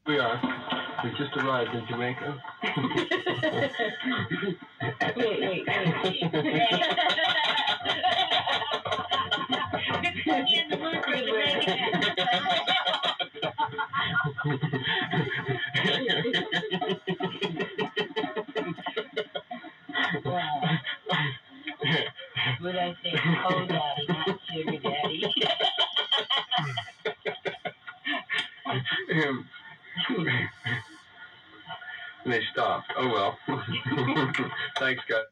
We are. We just arrived in Jamaica. Wait. Wow. Would I say, oh daddy, not sugar daddy? They stopped. Oh well. Thanks, guys.